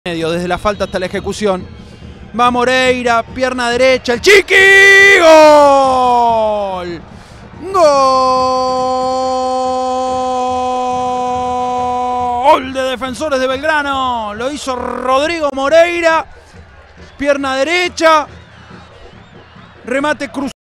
medio, desde la falta hasta la ejecución. Va Moreira, pierna derecha, el Chiqui, gol. Gol de Defensores de Belgrano. Lo hizo Rodrigo Moreira, pierna derecha, remate cruzado.